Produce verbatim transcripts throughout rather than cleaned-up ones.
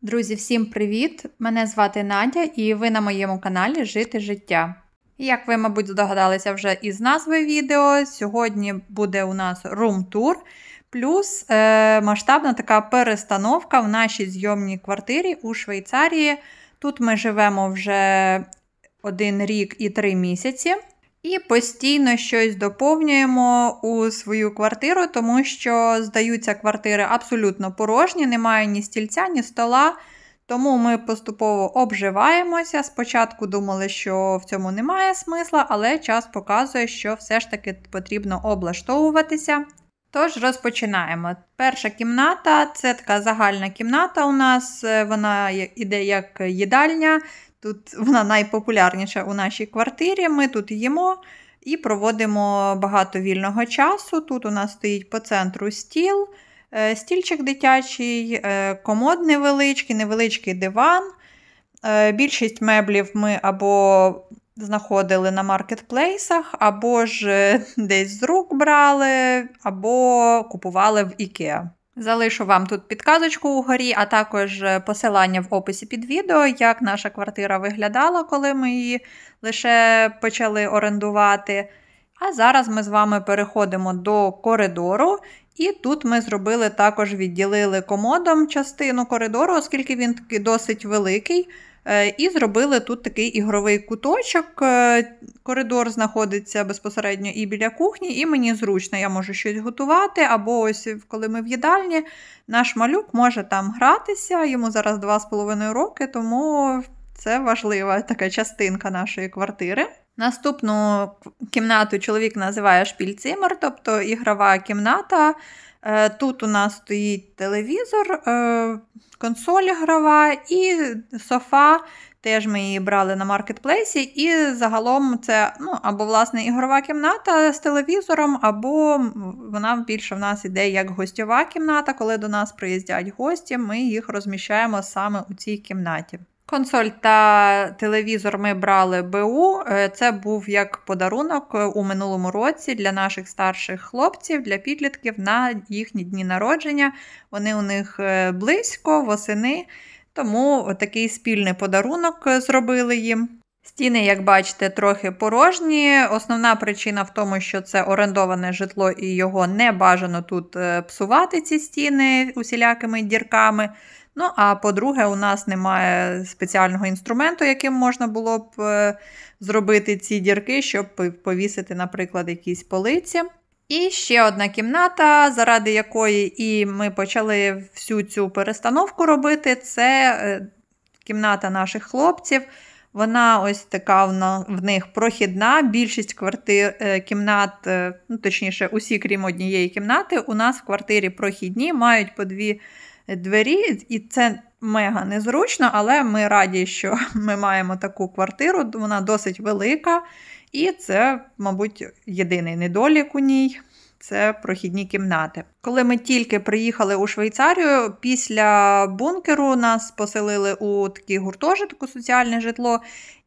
Друзі, всім привіт! Мене звати Надя і ви на моєму каналі Жити життя. Як ви, мабуть, здогадалися вже із назви відео, сьогодні буде у нас рум-тур, плюс е, масштабна така перестановка в нашій зйомній квартирі у Швейцарії. Тут ми живемо вже один рік і три місяці. І постійно щось доповнюємо у свою квартиру, тому що здаються квартири абсолютно порожні, немає ні стільця, ні стола. Тому ми поступово обживаємося. Спочатку думали, що в цьому немає смисла, але час показує, що все ж таки потрібно облаштовуватися. Тож розпочинаємо. Перша кімната – це така загальна кімната у нас, вона іде як їдальня. Тут вона найпопулярніша у нашій квартирі. Ми тут їмо і проводимо багато вільного часу. Тут у нас стоїть по центру стіл, стільчик дитячий, комод невеличкий, невеличкий диван. Більшість меблів ми або знаходили на маркетплейсах, або ж десь з рук брали, або купували в Ікеа. Залишу вам тут підказочку угорі, а також посилання в описі під відео, як наша квартира виглядала, коли ми її лише почали орендувати. А зараз ми з вами переходимо до коридору. І тут ми зробили також, відділили комодом частину коридору, оскільки він такий досить великий. І зробили тут такий ігровий куточок. Коридор знаходиться безпосередньо і біля кухні, і мені зручно, я можу щось готувати, або ось коли ми в їдальні, наш малюк може там гратися, йому зараз два з половиною роки, тому це важлива така частинка нашої квартири. Наступну кімнату чоловік називає шпільцимер, тобто ігрова кімната. Тут у нас стоїть телевізор, консоль ігрова і софа. Теж ми її брали на маркетплейсі. І загалом це ну, або власне ігрова кімната з телевізором, або вона більше в нас іде як гостьова кімната. Коли до нас приїздять гості, ми їх розміщаємо саме у цій кімнаті. Консоль та телевізор ми брали БУ. Це був як подарунок у минулому році для наших старших хлопців, для підлітків на їхні дні народження. Вони у них близько, восени, тому такий спільний подарунок зробили їм. Стіни, як бачите, трохи порожні. Основна причина в тому, що це орендоване житло і його не бажано тут псувати, ці стіни усілякими дірками. Ну, а по-друге, у нас немає спеціального інструменту, яким можна було б е, зробити ці дірки, щоб повісити, наприклад, якісь полиці. І ще одна кімната, заради якої і ми почали всю цю перестановку робити, це е, кімната наших хлопців. Вона ось така в них прохідна. Більшість квартир, е, кімнат, е, ну, точніше, усі, крім однієї кімнати, у нас в квартирі прохідні, мають по дві двері, і це мега незручно, але ми раді, що ми маємо таку квартиру, вона досить велика, і це, мабуть, єдиний недолік у ній – це прохідні кімнати. Коли ми тільки приїхали у Швейцарію, після бункеру нас поселили у такий гуртожиток, у соціальне житло,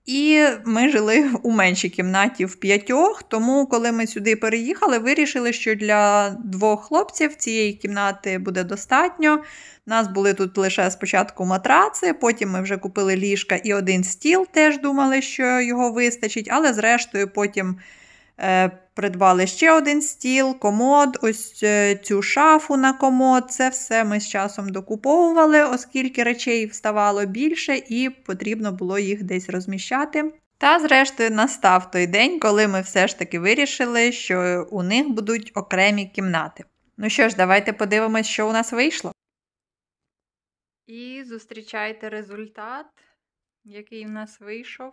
і ми жили у меншій кімнаті в п'ятьох, тому коли ми сюди переїхали, вирішили, що для двох хлопців цієї кімнати буде достатньо. У нас були тут лише спочатку матраци, потім ми вже купили ліжка і один стіл, теж думали, що його вистачить, але зрештою потім е, придбали ще один стіл, комод, ось е, цю шафу на комод. Це все ми з часом докуповували, оскільки речей вставало більше і потрібно було їх десь розміщати. Та зрештою настав той день, коли ми все ж таки вирішили, що у них будуть окремі кімнати. Ну що ж, давайте подивимось, що у нас вийшло. І зустрічайте результат, який в нас вийшов.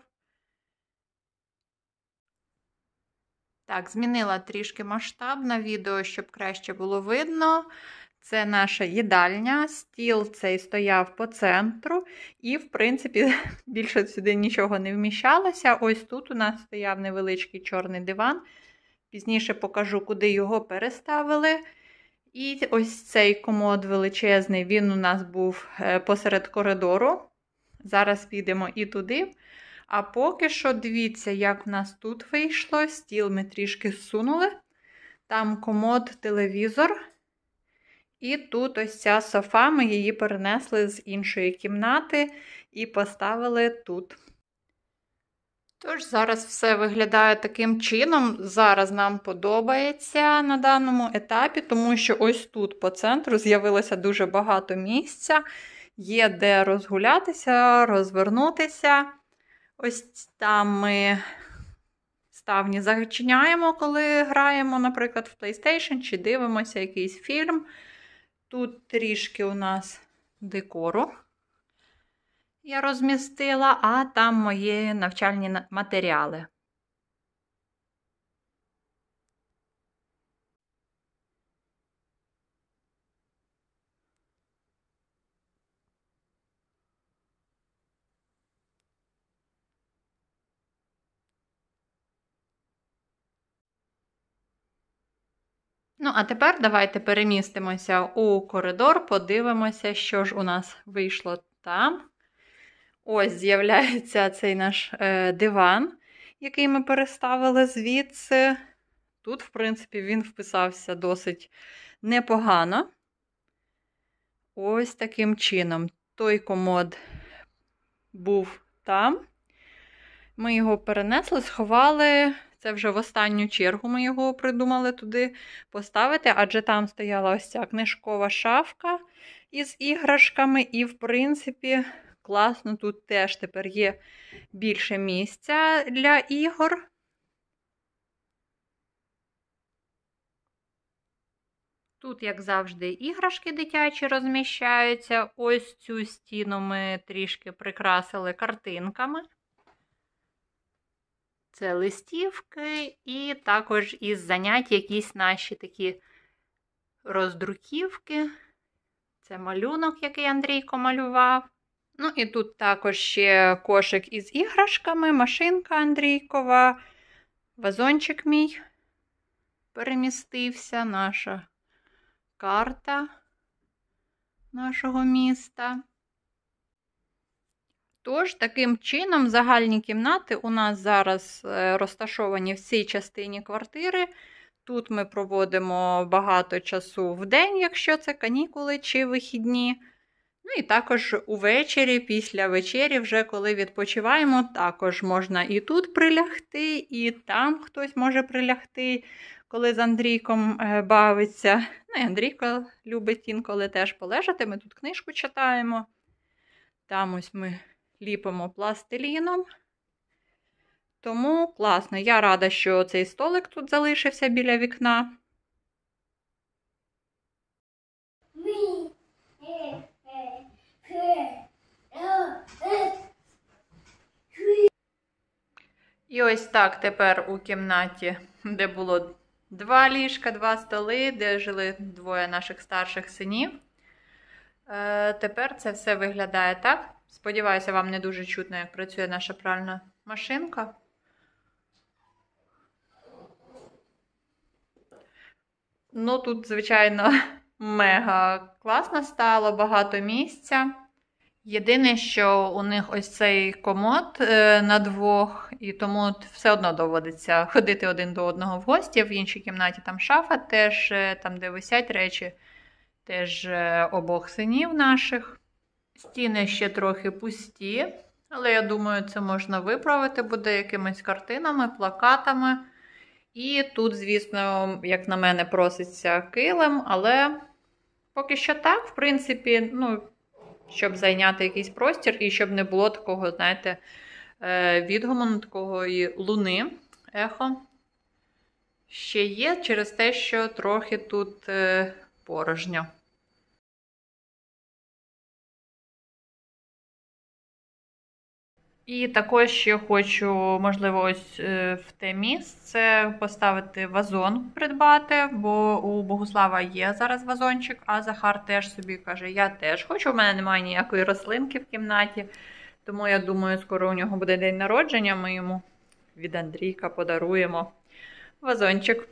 Так, змінила трішки масштаб на відео, щоб краще було видно. Це наша їдальня, стіл цей стояв по центру і, в принципі, більше сюди нічого не вміщалося. Ось тут у нас стояв невеличкий чорний диван. Пізніше покажу, куди його переставили. І ось цей комод величезний, він у нас був посеред коридору. Зараз підемо і туди. А поки що, дивіться, як в нас тут вийшло. Стіл ми трішки зсунули. Там комод, телевізор. І тут ось ця софа, ми її перенесли з іншої кімнати і поставили тут. Тож, зараз все виглядає таким чином. Зараз нам подобається на даному етапі, тому що ось тут по центру з'явилося дуже багато місця. Є де розгулятися, розвернутися. Ось там ми ставні зачиняємо, коли граємо, наприклад, в PlayStation чи дивимося якийсь фільм. Тут трішки у нас декору я розмістила, а там мої навчальні матеріали. Ну, а тепер давайте перемістимося у коридор, подивимося, що ж у нас вийшло там. Ось з'являється цей наш е, диван, який ми переставили звідси. Тут, в принципі, він вписався досить непогано. Ось таким чином. Той комод був там. Ми його перенесли, сховали. Це вже в останню чергу ми його придумали туди поставити, адже там стояла ось ця книжкова шафка із іграшками. І, в принципі, класно, тут теж тепер є більше місця для ігор. Тут, як завжди, іграшки дитячі розміщаються. Ось цю стіну ми трішки прикрасили картинками. Це листівки і також із занять якісь наші такі роздруківки. Це малюнок, який Андрійко малював. Ну і тут також ще кошик із іграшками, машинка Андрійкова, вазончик мій перемістився, наша карта нашого міста. Тож, таким чином, загальні кімнати у нас зараз розташовані в цій частині квартири. Тут ми проводимо багато часу в день, якщо це канікули чи вихідні. Ну і також увечері, після вечері, вже коли відпочиваємо, також можна і тут прилягти, і там хтось може прилягти, коли з Андрійком бавиться. Ну і Андрійко любить інколи теж полежати, ми тут книжку читаємо. Там ось ми ліпимо пластиліном. Тому класно. Я рада, що цей столик тут залишився біля вікна. І ось так тепер у кімнаті, де було два ліжка, два столи, де жили двоє наших старших синів. Е, тепер це все виглядає так. Сподіваюся, вам не дуже чутно, як працює наша пральна машинка. Ну, тут, звичайно, мега класно стало, багато місця. Єдине, що у них ось цей комод е, на двох, і тому все одно доводиться ходити один до одного в гості. В іншій кімнаті там шафа, теж е, там, де висять речі, теж е, обох синів наших. Стіни ще трохи пусті, але я думаю, це можна виправити буде якимись картинами, плакатами. І тут, звісно, як на мене, проситься килим, але поки що так, в принципі, ну, щоб зайняти якийсь простір і щоб не було такого, знаєте, відгомону, такого і луни, ехо. Ще є через те, що трохи тут порожньо. І також ще хочу, можливо, ось в те місце поставити вазон, придбати, бо у Богуслава є зараз вазончик, а Захар теж собі каже, я теж хочу, у мене немає ніякої рослинки в кімнаті, тому я думаю, скоро у нього буде день народження, ми йому від Андрійка подаруємо вазончик.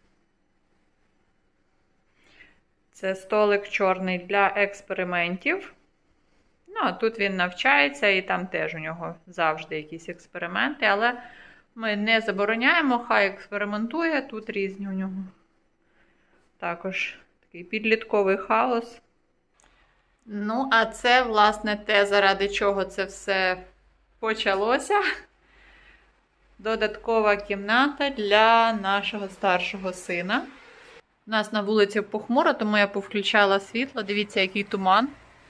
Це столик чорний для експериментів. Ну, а тут він навчається, і там теж у нього завжди якісь експерименти, але ми не забороняємо, хай експериментує, тут різні у нього також Такий підлітковий хаос. Ну, а це, власне, те, заради чого це все почалося. Додаткова кімната для нашого старшого сина. У нас на вулиці похмуро, тому я повключала світло. Дивіться, який туман.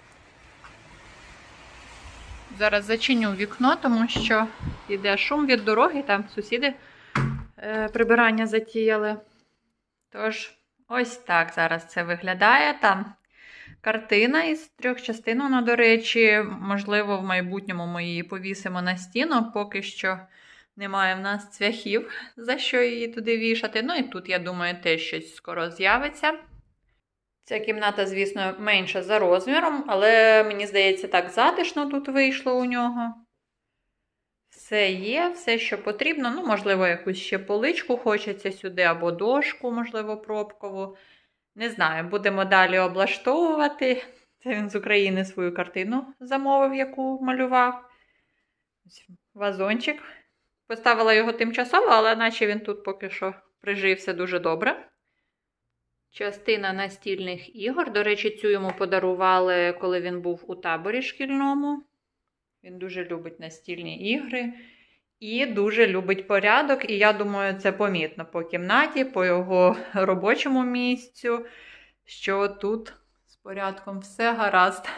Зараз зачиню вікно, тому що йде шум від дороги, там сусіди е, прибирання затіяли. Тож, ось так зараз це виглядає. Там картина із трьох частин, вона, до речі, можливо, в майбутньому ми її повісимо на стіну, поки що немає в нас цвяхів, за що її туди вішати. Ну і тут, я думаю, теж щось скоро з'явиться. Ця кімната, звісно, менша за розміром, але мені здається, так затишно тут вийшло у нього. Все є, все, що потрібно. Ну, можливо, якусь ще поличку хочеться сюди, або дошку, можливо, пробкову. Не знаю, будемо далі облаштовувати. Це він з України свою картину замовив, яку малював. Ось вазончик. Поставила його тимчасово, але наче він тут поки що прижився дуже добре. Частина настільних ігор. До речі, цю йому подарували, коли він був у таборі шкільному. Він дуже любить настільні ігри і дуже любить порядок. І я думаю, це помітно по кімнаті, по його робочому місцю, що тут з порядком все гаразд.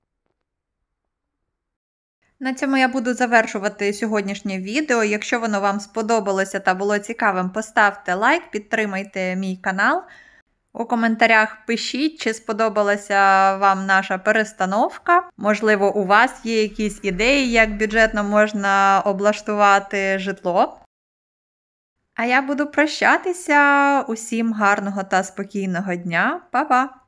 На цьому я буду завершувати сьогоднішнє відео. Якщо воно вам сподобалося та було цікавим, поставте лайк, підтримайте мій канал. У коментарях пишіть, чи сподобалася вам наша перестановка. Можливо, у вас є якісь ідеї, як бюджетно можна облаштувати житло. А я буду прощатися. Усім гарного та спокійного дня. Па-па!